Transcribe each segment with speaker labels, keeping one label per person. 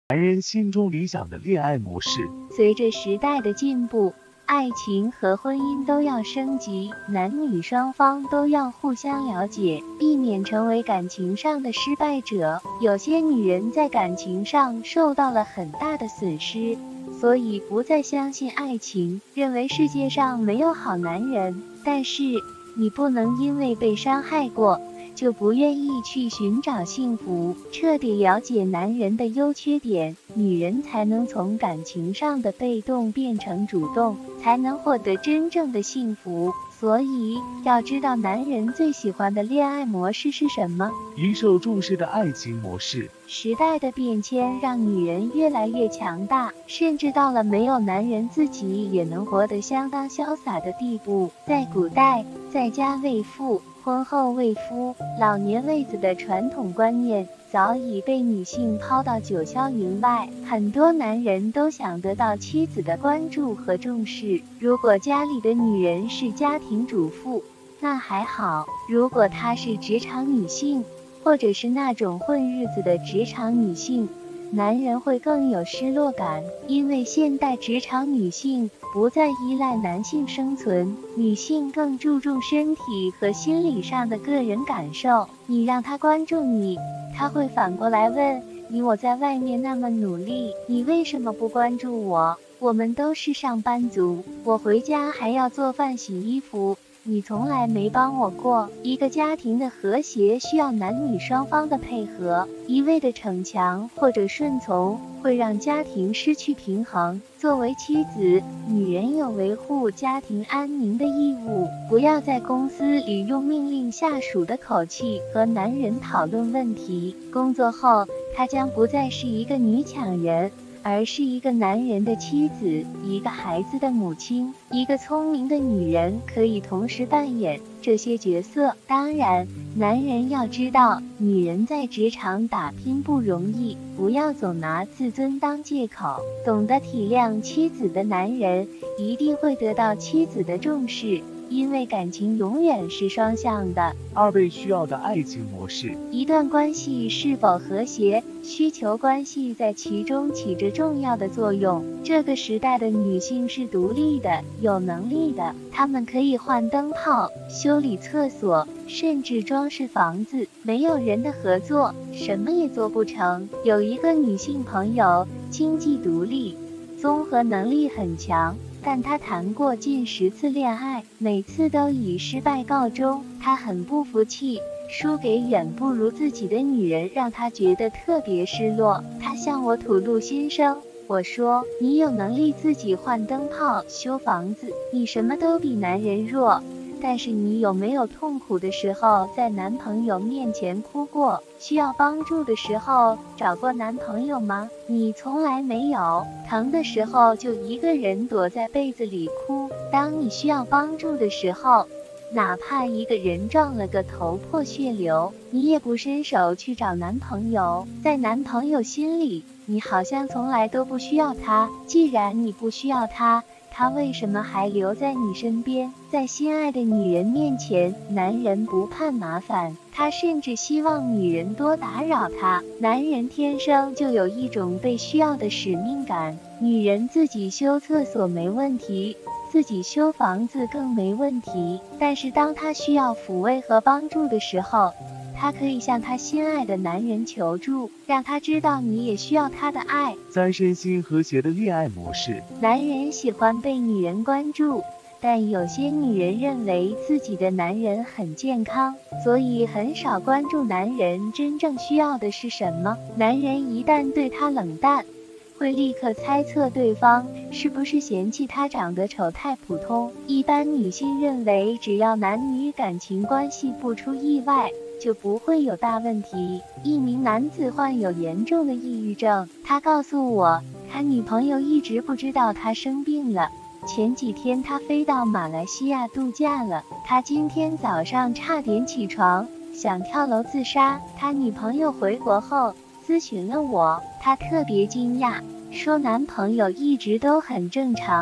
Speaker 1: 男人心中理想的恋爱模式。
Speaker 2: 随着时代的进步，爱情和婚姻都要升级，男女双方都要互相了解，避免成为感情上的失败者。有些女人在感情上受到了很大的损失，所以不再相信爱情，认为世界上没有好男人。但是你不能因为被伤害过，就不愿意去寻找幸福。彻底了解男人的优缺点，女人才能从感情上的被动变成主动，才能获得真正的幸福。所以要知道男人最喜欢的恋爱模式是什么。
Speaker 1: 一受重视的爱情模式。
Speaker 2: 时代的变迁让女人越来越强大，甚至到了没有男人自己也能活得相当潇洒的地步。在古代，在家为妇，婚后为夫，老年为子的传统观念早已被女性抛到九霄云外。很多男人都想得到妻子的关注和重视。如果家里的女人是家庭主妇，那还好；如果她是职场女性，或者是那种混日子的职场女性，男人会更有失落感。因为现代职场女性不再依赖男性生存，女性更注重身体和心理上的个人感受。你让她关注你，她会反过来问你，我在外面那么努力，你为什么不关注我？我们都是上班族，我回家还要做饭洗衣服，你从来没帮我过。一个家庭的和谐需要男女双方的配合，一味的逞强或者顺从会让家庭失去平衡。作为妻子，女人有维护家庭安宁的义务，不要在公司里用命令下属的口气和男人讨论问题。工作后，她将不再是一个女强人，而是一个男人的妻子，一个孩子的母亲。一个聪明的女人可以同时扮演这些角色。当然，男人要知道，女人在职场打拼不容易，不要总拿自尊当借口。懂得体谅妻子的男人，一定会得到妻子的重视。因为感情永远是双向的。
Speaker 1: 二被需要的爱情模式。
Speaker 2: 一段关系是否和谐，需求关系在其中起着重要的作用。这个时代的女性是独立的，有能力的，她们可以换灯泡、修理厕所，甚至装饰房子。没有人的合作，什么也做不成。有一个女性朋友，经济独立，综合能力很强，但她谈过近10次恋爱，每次都以失败告终。她很不服气，输给远不如自己的女人，让她觉得特别失落。她向我吐露心声，我说，你有能力自己换灯泡、修房子，你什么都比男人弱。但是你有没有痛苦的时候在男朋友面前哭过？需要帮助的时候找过男朋友吗？你从来没有。疼的时候就一个人躲在被子里哭。当你需要帮助的时候，哪怕一个人撞了个头破血流，你也不伸手去找男朋友。在男朋友心里，你好像从来都不需要他。既然你不需要他，他为什么还留在你身边？在心爱的女人面前，男人不怕麻烦，他甚至希望女人多打扰他。男人天生就有一种被需要的使命感，女人自己修厕所没问题，自己修房子更没问题，但是当他需要抚慰和帮助的时候，他可以向他心爱的男人求助，让他知道你也需要他的爱。
Speaker 1: 三身心和谐的恋爱模式。
Speaker 2: 男人喜欢被女人关注，但有些女人认为自己的男人很健康，所以很少关注男人真正需要的是什么。男人一旦对她冷淡，会立刻猜测对方是不是嫌弃他长得丑太普通。一般女性认为，只要男女感情关系不出意外，就不会有大问题。一名男子患有严重的抑郁症，他告诉我，他女朋友一直不知道他生病了。前几天他飞到马来西亚度假了，他今天早上差点起床，想跳楼自杀。他女朋友回国后咨询了我，他特别惊讶，说男朋友一直都很正常，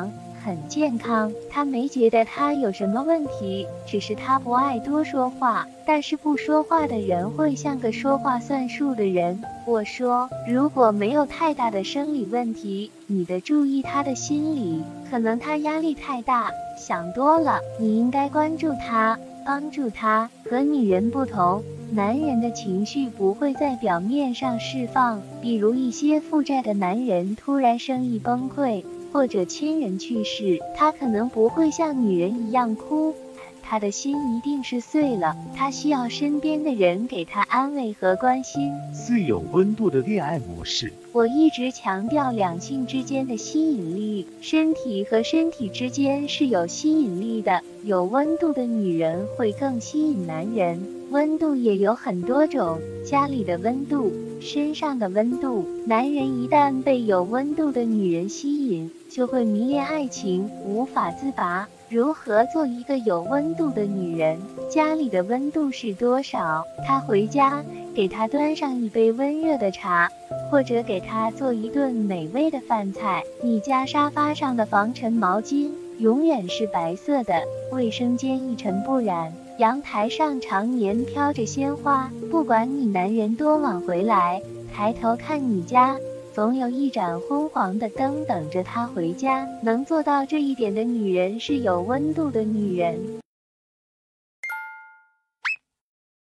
Speaker 2: 很健康，他没觉得他有什么问题，只是他不爱多说话。但是不说话的人会像个说话算数的人。我说，如果没有太大的生理问题，你得注意他的心理，可能他压力太大，想多了，你应该关注他，帮助他。和女人不同，男人的情绪不会在表面上释放，比如一些负债的男人突然生意崩溃，或者亲人去世，他可能不会像女人一样哭，他的心一定是碎了，他需要身边的人给他安慰和关心。
Speaker 1: 4有温度的恋爱模式。
Speaker 2: 我一直强调两性之间的吸引力，身体和身体之间是有吸引力的，有温度的女人会更吸引男人。温度也有很多种，家里的温度，身上的温度。男人一旦被有温度的女人吸引，就会迷恋爱情，无法自拔。如何做一个有温度的女人？家里的温度是多少？她回家，给她端上一杯温热的茶，或者给她做一顿美味的饭菜。你家沙发上的防尘毛巾永远是白色的，卫生间一尘不染。阳台上常年飘着鲜花，不管你男人多晚回来，抬头看你家，总有一盏昏黄的灯等着他回家。能做到这一点的女人是有温度的女人。